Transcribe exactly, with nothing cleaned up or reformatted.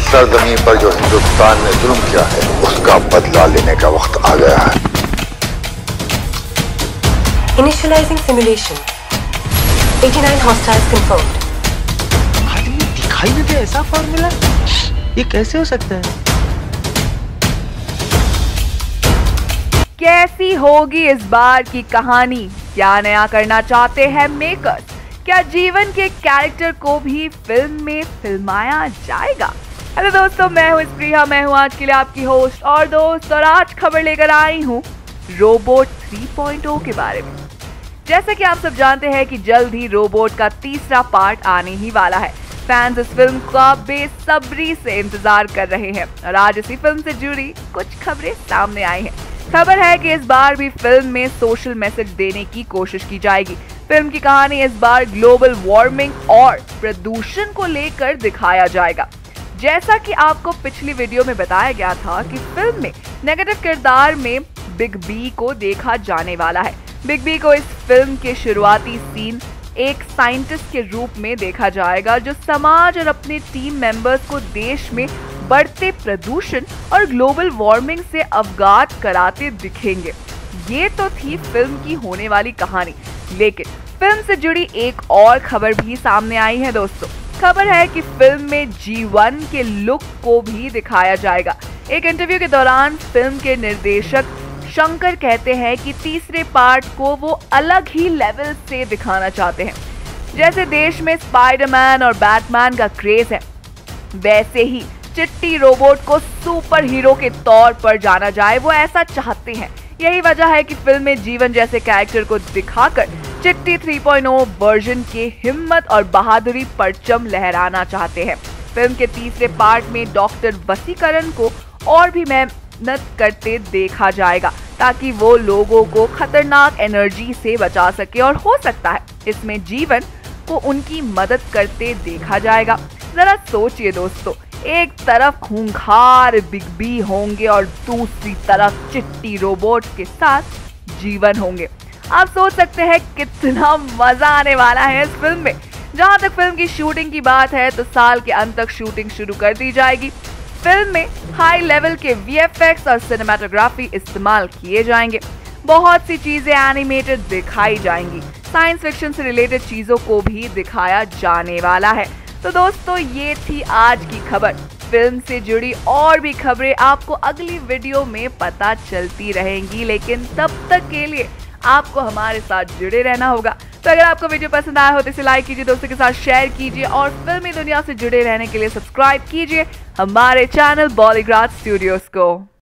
सरजमी पर जो हिंदुस्तान ने जुल्म किया है उसका बदला लेने का वक्त आ गया है। Initializing simulation. eighty-nine hostiles confirmed. आदमी दिखाई नहीं दे ऐसा फॉर्मूला, ये कैसे हो सकता है? कैसी होगी इस बार की कहानी? क्या नया करना चाहते हैं मेकर्स? क्या जीवन के कैरेक्टर को भी फिल्म में फिल्माया जाएगा? हेलो दोस्तों, मैं हूँ स्प्रिया, मैं हूँ आज के लिए आपकी होस्ट और दोस्त, और आज खबर लेकर आई हूँ रोबोट थ्री पॉइंट ओ के बारे में। जैसा कि आप सब जानते हैं कि जल्द ही रोबोट का तीसरा पार्ट आने ही वाला है। फैंस इस फिल्म का बेसब्री से इंतजार कर रहे हैं और आज इसी फिल्म से जुड़ी कुछ खबरें सामने आई हैं। खबर है कि इस बार भी फिल्म में सोशल मैसेज देने की कोशिश की जाएगी। फिल्म की कहानी इस बार ग्लोबल वार्मिंग और प्रदूषण को लेकर दिखाया जाएगा। जैसा कि आपको पिछली वीडियो में बताया गया था कि फिल्म में नेगेटिव किरदार में बिग बी को देखा जाने वाला है। बिग बी को इस फिल्म के शुरुआती सीन एक साइंटिस्ट के रूप में देखा जाएगा जो समाज और अपने टीम मेंबर्स को देश में बढ़ते प्रदूषण और ग्लोबल वार्मिंग से अवगत कराते दिखेंगे। ये तो थी फिल्म की होने वाली कहानी, लेकिन फिल्म से जुड़ी एक और खबर भी सामने आई है दोस्तों। खबर है कि फिल्म में जी वन के लुक को भी दिखाया जाएगा। एक इंटरव्यू के दौरान फिल्म के निर्देशक शंकर कहते हैं कि तीसरे पार्ट को वो अलग ही लेवल से दिखाना चाहते हैं। जैसे देश में स्पाइडरमैन और बैटमैन का क्रेज है, वैसे ही चिट्टी रोबोट को सुपर हीरो के तौर पर जाना जाए, वो ऐसा चाहते हैं। यही वजह है कि फिल्म में जीवन जैसे कैरेक्टर को दिखाकर चिट्टी थ्री पॉइंट ओ वर्जन के हिम्मत और बहादुरी परचम लहराना चाहते हैं। फिल्म के तीसरे पार्ट में डॉक्टर वसीकरण को और भी मेहनत करते देखा जाएगा ताकि वो लोगों को खतरनाक एनर्जी से बचा सके, और हो सकता है इसमें जीवन को उनकी मदद करते देखा जाएगा। जरा सोचिए दोस्तों, एक तरफ खूंखार बिग बी होंगे और दूसरी तरफ चिट्टी रोबोट के साथ जीवन होंगे। आप सोच सकते हैं कितना मजा आने वाला है इस फिल्म में। जहां तक फिल्म की शूटिंग की बात है तो साल के अंत तक शूटिंग शुरू कर दी जाएगी। फिल्म में हाई लेवल के वी एफ एक्स और सिनेमाटोग्राफी इस्तेमाल किए जाएंगे। बहुत सी चीजें एनिमेटेड दिखाई जाएंगी। साइंस फिक्शन से रिलेटेड चीजों को भी दिखाया जाने वाला है। तो दोस्तों, ये थी आज की खबर। फिल्म से जुड़ी और भी खबरें आपको अगली वीडियो में पता चलती रहेंगी, लेकिन तब तक के लिए आपको हमारे साथ जुड़े रहना होगा। तो अगर आपको वीडियो पसंद आया हो तो इसे लाइक कीजिए, दोस्तों के साथ शेयर कीजिए और फिल्मी दुनिया से जुड़े रहने के लिए सब्सक्राइब कीजिए हमारे चैनल बॉलीग्राज स्टूडियोज को।